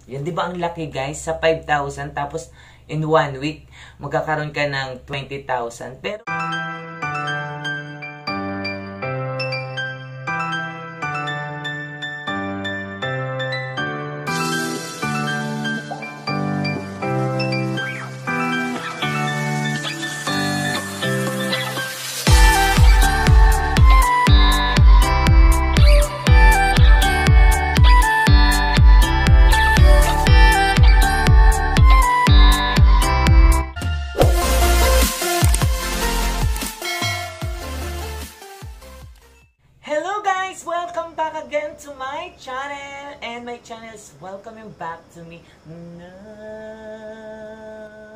Yan, di ba ang laki guys? Sa 5,000 tapos in 1 week, magkakaroon ka ng 20,000. Pero welcome back again to my channel, and my channel is welcoming back to me now.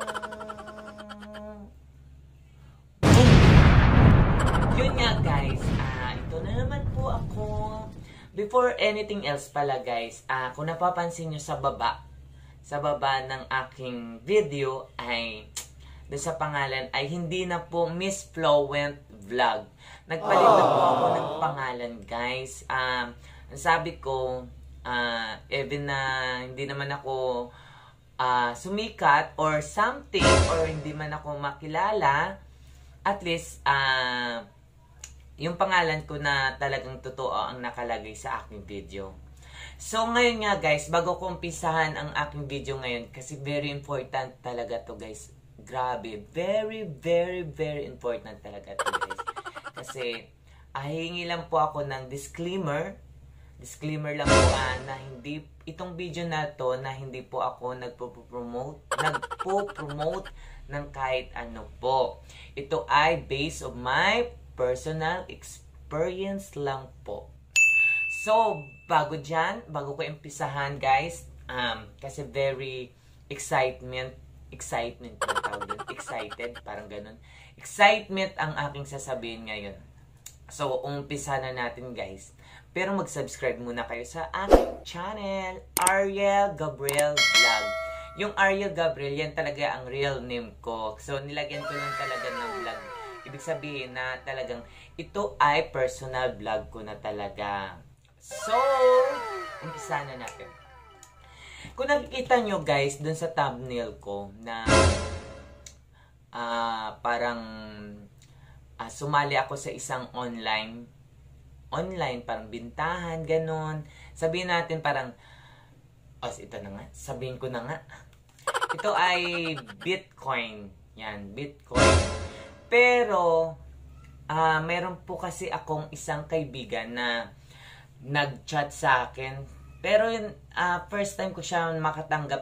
Yun nga guys, ito na naman po ako. Before anything else pala guys, kung napapansin nyo sa baba ng aking video ay doon sa pangalan ay hindi na po Miss Flowent Vlog. Nagpalit na po ako ng pangalan, guys. Sabi ko, even na hindi naman ako sumikat or something, or hindi man ako makilala, at least, yung pangalan ko na talagang totoo ang nakalagay sa aking video. So, ngayon nga, guys, bago ko umpisahan ang aking video ngayon, kasi very important talaga to guys. Grabe, very, very, very important talaga to guys. Kasi, hihingi lang po ako ng disclaimer. Disclaimer lang po na hindi, itong video na to na hindi po ako nagpo-promote ng kahit ano po. Ito ay based on my personal experience lang po. So, bago ko umpisahan guys, kasi very excited, parang ganun. Excitement ang aking sasabihin ngayon. So, umpisa na natin guys. Pero mag-subscribe muna kayo sa aking channel, Ariel Gabriel Vlog. Yung Ariel Gabriel, yan talaga ang real name ko. So, nilagyan ko lang talaga ng vlog. Ibig sabihin na talagang ito ay personal vlog ko na talaga. So, umpisa na natin. Kung nakikita nyo guys, dun sa thumbnail ko na parang sumali ako sa isang online parang bintahan, ganon. Sabihin natin parang, ito na nga, sabihin ko na nga. Ito ay Bitcoin. Yan, Bitcoin. Pero, meron po kasi akong isang kaibigan na nag-chat sa akin. Pero yun, first time ko makatanggap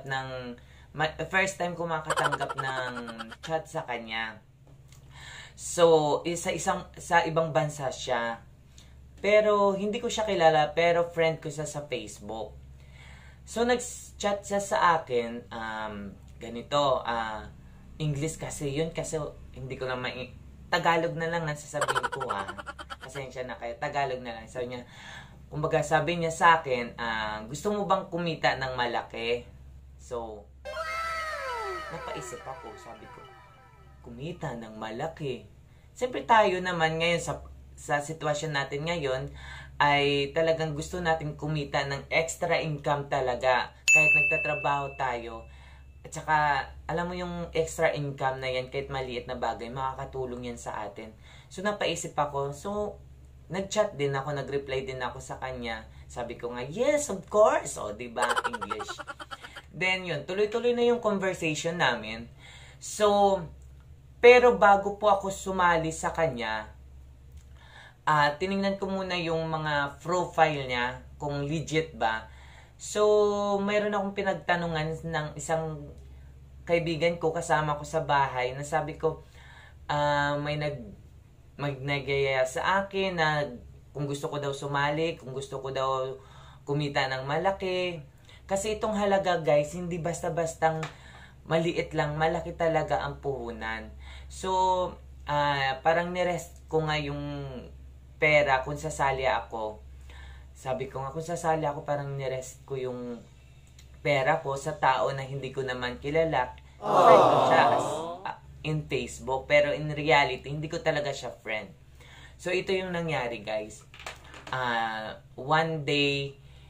ng chat sa kanya. So, sa ibang bansa siya. Pero hindi ko siya kilala, pero friend ko siya sa Facebook. So, nag-chat siya sa akin, ganito, English kasi yun, kasi hindi ko na Tagalog na lang nasasabihin ko Pasensya na kayo, Tagalog na lang. Sabi niya, kumbaga sabi niya sa akin, gusto mo bang kumita ng malaki? So, napaisip ako, sabi ko, kumita ng malaki. Siyempre tayo naman ngayon sa sitwasyon natin ngayon, ay talagang gusto natin kumita ng extra income talaga. Kahit nagtatrabaho tayo, at saka, alam mo yung extra income na yan, kahit maliit na bagay, makakatulong yan sa atin. So, napaisip ako. So, nag-chat din ako, nag-reply din ako sa kanya. Sabi ko nga, yes, of course. O, diba? English. Then, yun. Tuloy-tuloy na yung conversation namin. So, pero bago po ako sumali sa kanya, tiningnan ko muna yung mga profile niya, kung legit ba. So, mayroon akong pinagtanungan ng isang kaibigan ko, kasama ko sa bahay, na sabi ko, may nagaya sa akin na kung gusto ko daw sumali, kung gusto ko daw kumita ng malaki. Kasi itong halaga guys, hindi basta-bastang maliit lang, malaki talaga ang puhunan. So, parang nirest ko nga yung pera kung sasali ako. Sabi ko nga, kung sasali ako, parang nirest ko yung pera ko sa tao na hindi ko naman kilala. Friend ko siya in Facebook, pero in reality, hindi ko talaga siya friend. So, ito yung nangyari, guys. One day,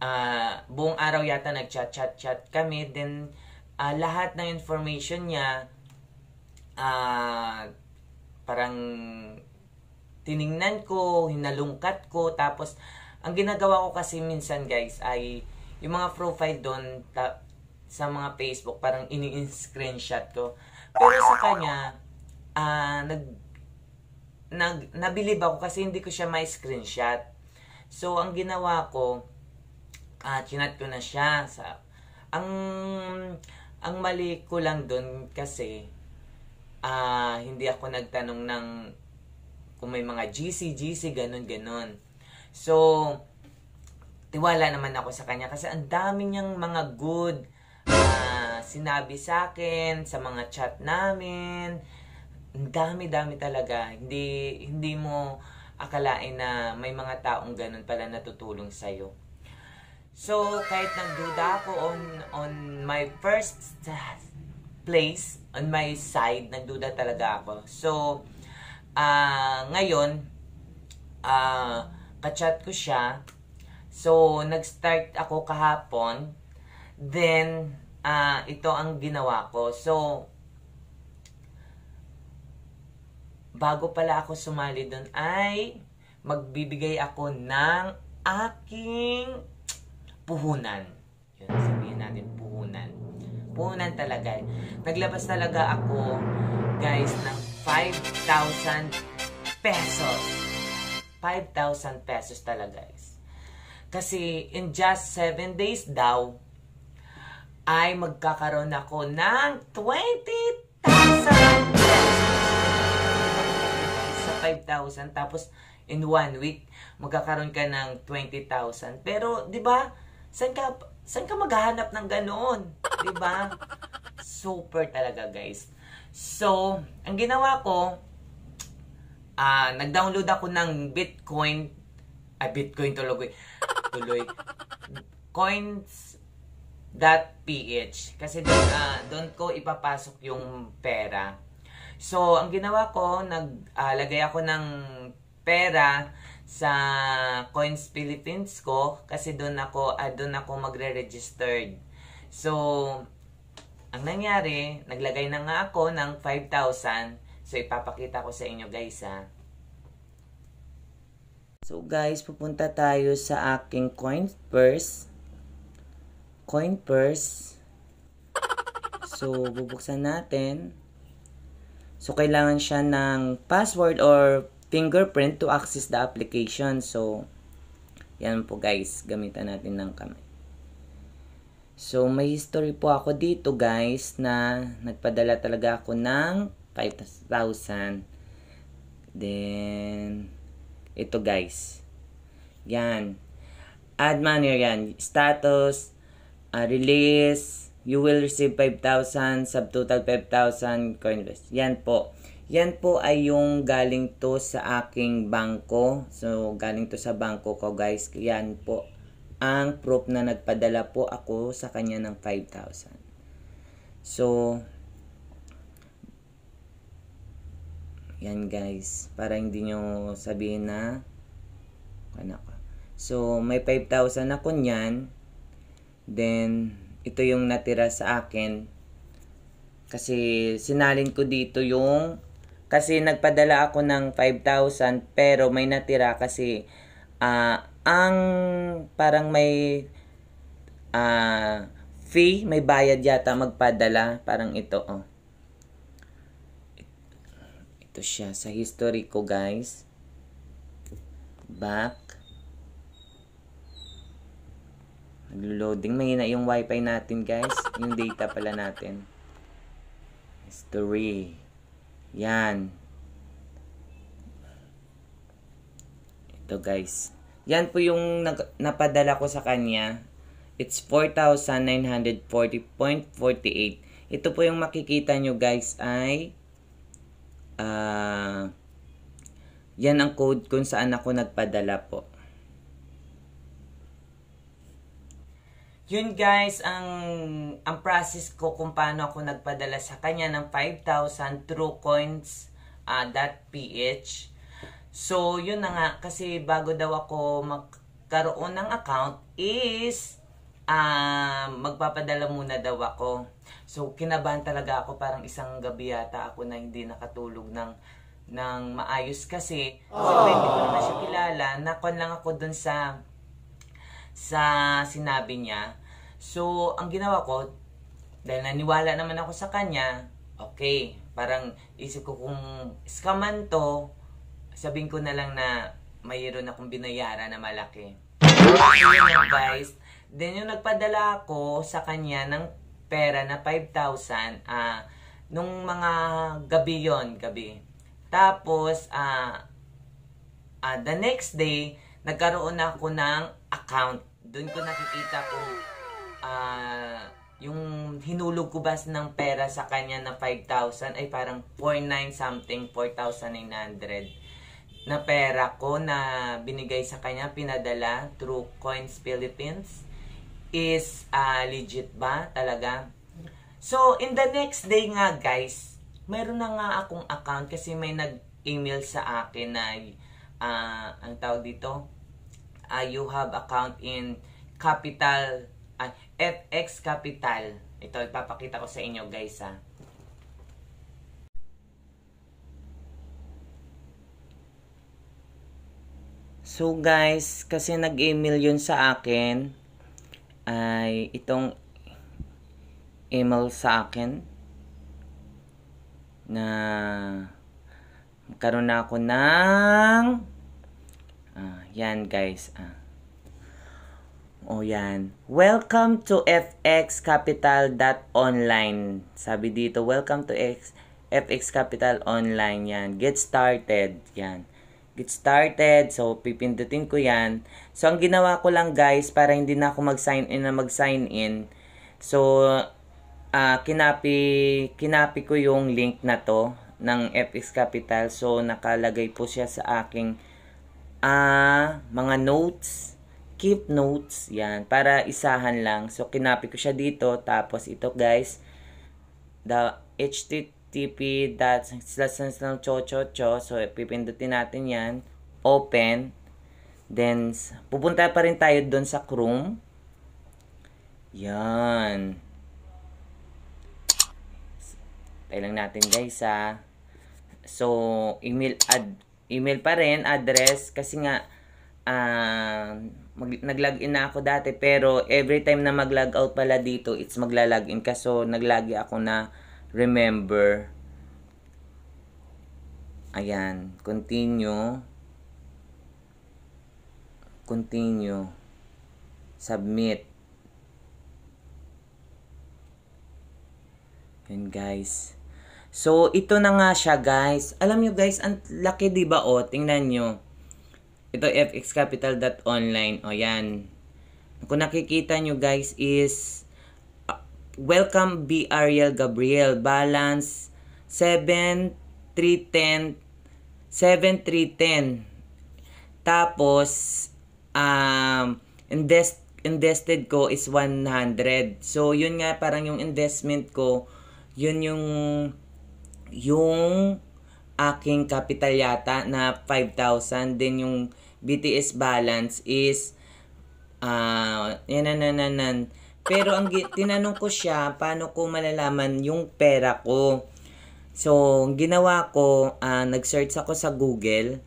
buong araw yata nag-chat kami. Then, lahat ng information niya, parang tiningnan ko, hinalungkat ko. Tapos, ang ginagawa ko kasi minsan guys ay yung mga profile doon sa mga Facebook, parang ini-screenshot ko. Pero sa kanya, nabilib ako kasi hindi ko siya ma-screenshot. So, ang ginawa ko, chinat ko na siya. Ang mali ko lang doon kasi, hindi ako nagtanong ng kung may mga GC, ganun. So, tiwala naman ako sa kanya kasi ang dami niyang mga good sinabi sa akin, sa mga chat namin. Ang dami talaga. Hindi mo akalain na may mga taong ganun pala natutulong sa'yo. So, kahit nagduda ako on my first place, on my side, nagduda talaga ako. So, ngayon, kachat ko siya. So, nag-start ako kahapon. Then, ito ang ginawa ko. So, bago pala ako sumali doon ay magbibigay ako ng aking puhunan. Yun, sabihin natin puhunan. Puhunan talaga. Naglabas talaga ako, guys, ng 5,000 pesos. 5,000 pesos talaga, guys. Kasi in just 7 days daw, ay magkakaroon ako ng 20,000 sa 5,000. Tapos, in 1 week, magkakaroon ka ng 20,000. Pero, di ba, saan ka maghahanap ng ganoon? Di ba? Super talaga, guys. So, ang ginawa ko, nag-download ako ng Bitcoin. Bitcoin tuloy. Coins.ph. Kasi doon ko ipapasok yung pera. So, ang ginawa ko, naglagay ako ng pera sa Coins Philippines ko kasi doon ako magre-registered. So, ang nangyari, naglagay na nga ako ng 5,000. So, ipapakita ko sa inyo, guys, ha. So, guys, pupunta tayo sa aking coin purse. So, bubuksan natin. So, kailangan siya ng password or fingerprint to access the application. So, yan po, guys. Gamitan natin ng kamay. So, may history po ako dito, guys, na nagpadala talaga ako ng 5,000. Then, ito, guys. Yan. Add money yan. Status, release, you will receive 5,000, subtotal 5,000, coinless. Yan po. Yan po ay yung galing to sa aking bangko. So, galing to sa bangko ko, guys. Yan po ang proof na nagpadala po ako sa kanya ng 5,000. So, yan, guys. Para hindi nyo sabihin na ano ko. So, may 5,000 ako nyan. Then, ito yung natira sa akin. Kasi, sinalin ko dito yung kasi nagpadala ako ng 5,000 pero may natira kasi ang parang may fee, may bayad yata magpadala. Parang ito, oh. Ito siya sa history ko, guys. Back. Naglo-loading. Mahina yung wifi natin, guys. Yung data pala natin. History. Yan. Ito, guys. Yan po yung napadala ko sa kanya. It's 4,940.48. Ito po yung makikita nyo, guys, ay yan ang code kung saan ako nagpadala po. Yun, guys, ang process ko kung paano ako nagpadala sa kanya ng 5,000 through coins.ph. So, yun na nga, kasi bago daw ako magkaroon ng account is magpapadala muna daw ako. So, kinabahan talaga ako. Parang isang gabi yata ako na hindi nakatulog ng maayos kasi siyempre hindi ko naman siya kilala. Nakon lang ako dun sa sinabi niya. So, ang ginawa ko, dahil naniwala naman ako sa kanya, okay, parang isip ko kung scaman to, sabihin ko na lang na mayroon akong binayaran na malaki. So, yun guys. Then, yung nagpadala ako sa kanya ng pera na 5,000, nung mga gabi yon gabi. Tapos, the next day, nagkaroon ako ng account. Doon ko nakikita kung yung hinulog ko ba ng pera sa kanya na 5,000 ay parang 49 something, 4,900 na pera ko na binigay sa kanya, pinadala through Coins Philippines. Is legit ba talaga? So, in the next day nga guys, mayroon na nga akong account kasi may nag-email sa akin na ang tawag dito, you have account in Capital, FX Capital. Ito, ipapakita ko sa inyo guys ha. So guys, kasi nag-email yun sa akin, ay itong email sa akin na magkaroon na ako ng yan guys. Yan. Welcome to fxcapital.online. Sabi dito, welcome to FX Capital Online. Yan. Get started. Yan. Get started. So, pipindutin ko yan. So, ang ginawa ko lang guys, para hindi na ako mag-sign in. So, kinapi ko yung link na to ng FX Capital. So, nakalagay po siya sa aking mga notes. Keep notes. Yan. Para isahan lang. So, kinapi ko siya dito. Tapos, ito guys, the http://chochocho. So, pipindutin natin yan. Open. Then, pupunta pa rin tayo doon sa Chrome. Yan. Tayo lang natin guys ha. So, email pa rin, address. Kasi nga, nag-login na ako dati. Pero, every time na mag-log out pala dito, it's magla-login ka. So, naglagi ako na remember. Ayan. Continue. Submit. Yan guys. So, ito na nga siya guys. Alam nyo guys, ang laki diba o? Tingnan nyo. Ito fxcapital.online. O yan. Kung nakikita nyo guys is welcome B. Ariel Gabriel. Balance 7,310. Tapos invested ko is 100. So yun nga parang yung investment ko, yun yung aking capital yata na 5,000. Then yung BTS balance is pero ang tinanong ko siya, paano ko malalaman yung pera ko? So, ginawa ko, nag-search ako sa Google.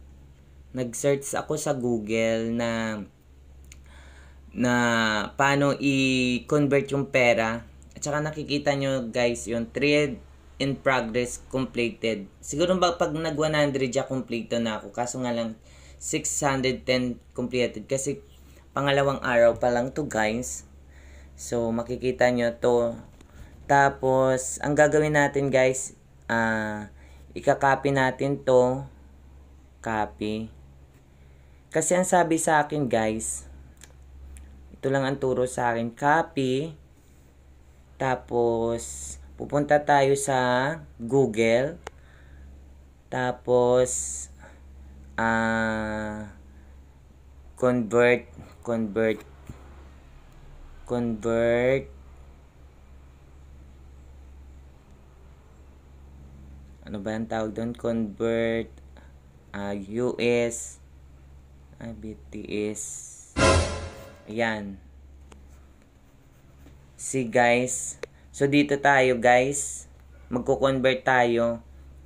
Na paano i-convert yung pera. At saka nakikita nyo guys, yung trade in progress completed. Siguro pag nag 100 siya complete na ako. Kaso nga lang 610 completed. Kasi pangalawang araw pa lang to guys. So, makikita nyo to. Tapos, ang gagawin natin guys, ika-copy natin to. Copy. Kasi ang sabi sa akin guys, ito lang ang turo sa akin. Copy. Tapos, pupunta tayo sa Google. Tapos, convert. Ano ba ang tawag doon? Convert US BTS Ayan. See guys. So dito tayo guys. Magko-convert tayo.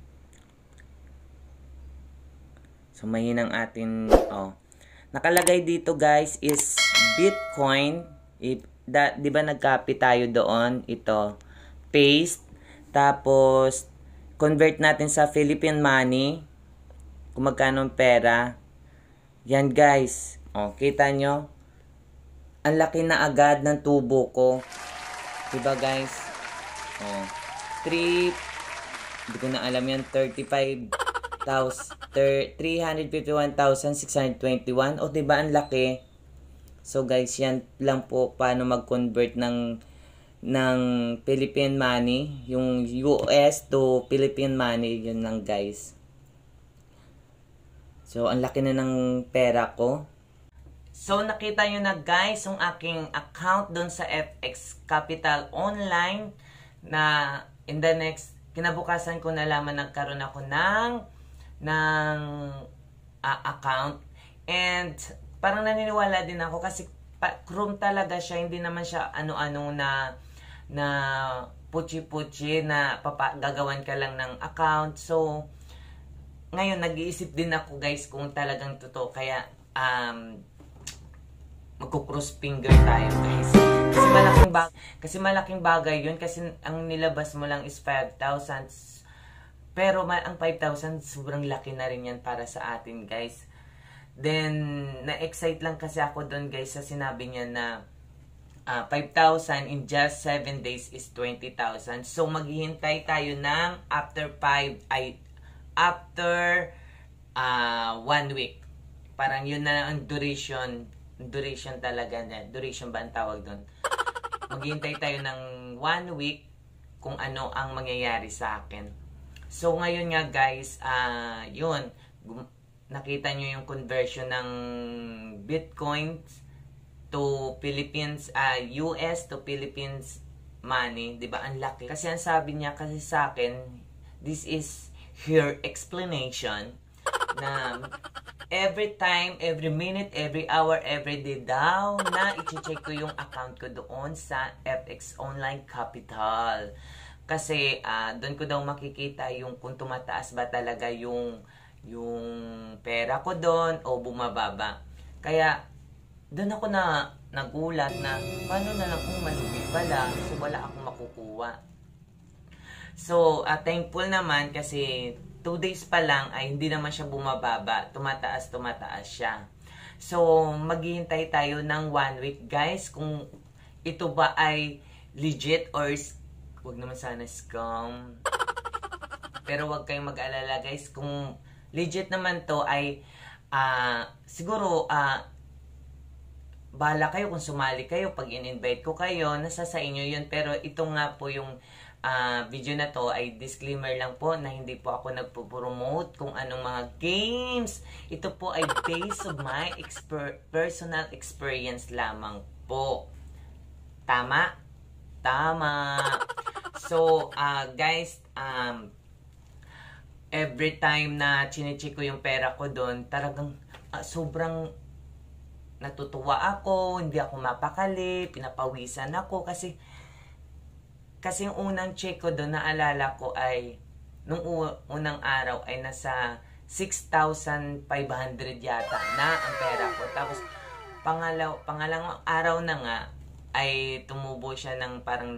So mahinang atin, nakalagay dito guys is Bitcoin. Di ba nag-copy tayo doon? Ito. Paste. Tapos, convert natin sa Philippine money. Kung magkano ang pera. Yan guys. Kita nyo? Ang laki na agad ng tubo ko. Diba guys? hindi ko na alam yan. 351,621. Diba ang laki? So guys, yan lang po paano mag-convert ng Philippine money, yung US to Philippine money, yun lang guys. So, ang laki na ng pera ko. So, nakita nyo na guys, yung aking account doon sa FX Capital Online na in the next, kinabukasan ko nalaman nagkaroon ako ng account. And, parang naniniwala din ako kasi Chrome talaga siya, hindi naman siya ano-ano na puchi-puchi na gagawan ka lang ng account. So, ngayon, nag-iisip din ako guys kung talagang totoo. Kaya, magko-cross finger tayo guys. Kasi malaking bagay yun. Kasi ang nilabas mo lang is 5,000. Pero ang 5,000, sobrang laki na rin yan para sa atin guys. Then, na-excite lang kasi ako doon guys sa sinabi niya na 5,000 in just 7 days is 20,000. So, maghihintay tayo ng after 1 week. Parang yun na ang duration talaga na. Duration ba ang tawag doon? Maghihintay tayo ng 1 week kung ano ang mangyayari sa akin. So, ngayon nga guys, yun. Nakita nyo yung conversion ng Bitcoins to Philippines, US to Philippines money, 'di ba? Ang laki. Kasi ang sabi niya kasi sa akin, this is her explanation na every time, every minute, every hour, every day daw na i-check ko yung account ko doon sa FX Online Capital. Kasi doon ko daw makikita yung kung tumataas ba talaga yung pera ko doon o bumababa. Kaya doon ako nagulat na paano na lang kung malugi pala, so wala akong makukuha. So, thankful naman kasi 2 days pa lang ay hindi naman siya bumababa, tumataas siya. So, maghihintay tayo ng 1 week guys kung ito ba ay legit or wag naman sana scam. Pero wag kayong mag-alala guys, kung legit naman to ay siguro bahala kayo kung sumali kayo. Pag in-invite ko kayo, nasa sa inyo yun. Pero ito nga po yung video na to ay disclaimer lang po na hindi po ako nagpo-promote kung anong mga games. Ito po ay based on my personal experience lamang po. Tama? Tama. So, guys, every time na chine-check ko yung pera ko doon, talagang sobrang natutuwa ako, hindi ako mapakali, pinapawisan ako kasi yung unang check ko doon, naalala ko ay nung unang araw ay nasa 6,500 yata na ang pera ko. Tapos pangalawang araw na nga ay tumubo siya ng parang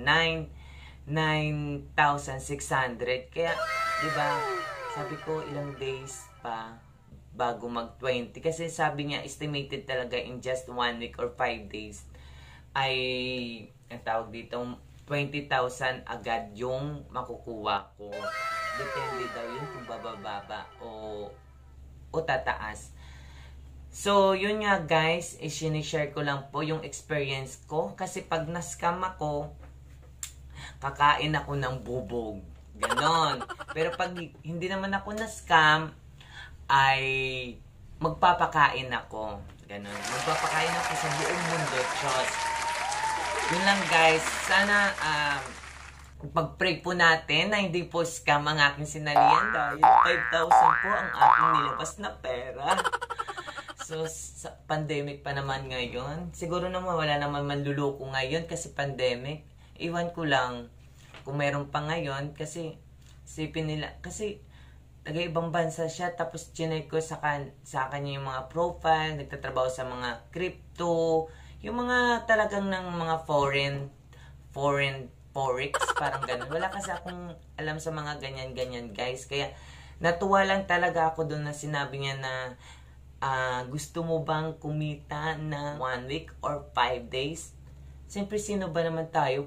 9,600. Kaya, di ba, sabi ko ilang days pa bago mag-20. Kasi sabi niya, estimated talaga in just 1 week or 5 days ay, ang tawag dito, 20,000 agad yung makukuha ko. Depende daw yun kung bababa o tataas. So, yun nga guys, i-share ko lang po yung experience ko. Kasi pag na-scam ako, kakain ako ng bubog. Ganon. Pero pag hindi naman ako na-scam, ay magpapakain ako. Ganon. Magpapakain ako sa buong mundo. Trust. Yun lang guys. Sana pag-pray po natin na hindi po scam ang aking sinalian dahil 5,000 po ang aking nilabas na pera. So, So, sa pandemic pa naman ngayon. Siguro naman wala naman manluloko ngayon kasi pandemic. Iwan ko lang kung meron pa ngayon kasi sipin nila. Kasi nag-ibang bansa siya tapos chinek ko sa kanya yung mga profile, nagtatrabaho sa mga crypto, yung mga talagang ng mga foreign forex, parang ganun. Wala kasi akong alam sa mga ganyan-ganyan guys. Kaya natuwa lang talaga ako doon na sinabi niya na gusto mo bang kumita na 1 week or 5 days? Siyempre, sino ba naman tayo?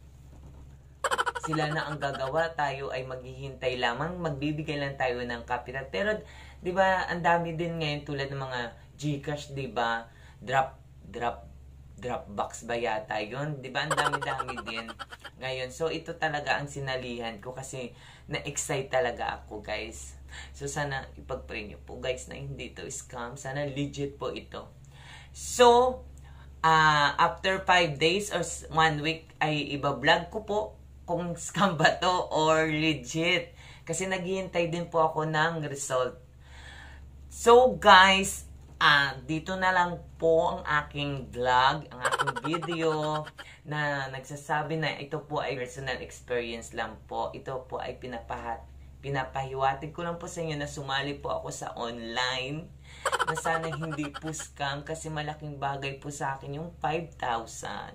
Sila na ang gagawa, tayo ay maghihintay lamang, magbibigay lang tayo ng capital. Pero, di ba, ang dami din ngayon tulad ng mga GCash, di ba? Dropbox ba yata yun? Di ba? Ang dami-dami din ngayon. So, ito talaga ang sinalihan ko kasi na-excite talaga ako, guys. So, sana ipag-pray nyo po, guys, na hindi ito scam. Sana legit po ito. So, after 5 days or 1 week ay iba-vlog ko po kung scam ba to or legit. Kasi naghihintay din po ako ng result. So guys, dito na lang po ang aking vlog, ang aking video na nagsasabi na ito po ay personal experience lang po. Ito po ay pinapahiwatig ko lang po sa inyo na sumali po ako sa online na sana hindi po scam kasi malaking bagay po sa akin yung 5,000.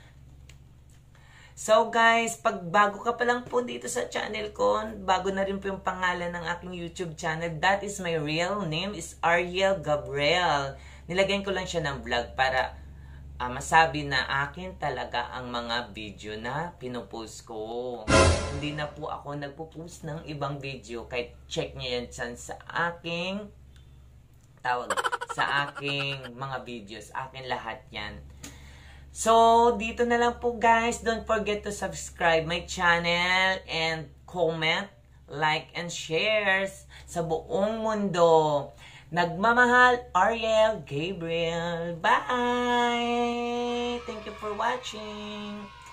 So guys, pag bago ka pa lang po dito sa channel ko, bago na rin po yung pangalan ng aking YouTube channel, that is my real name is Ariel Gabriel. Nilagyan ko lang siya ng vlog para masabi na akin talaga ang mga video na pinupost ko. Hindi na po ako nagpo-post ng ibang video, kahit check nyo yan dyan sa aking mga videos. Akin lahat yan. So, dito na lang po guys. Don't forget to subscribe my channel and comment, like, and shares sa buong mundo. Nagmamahal, Ariel Gabriel. Bye! Thank you for watching.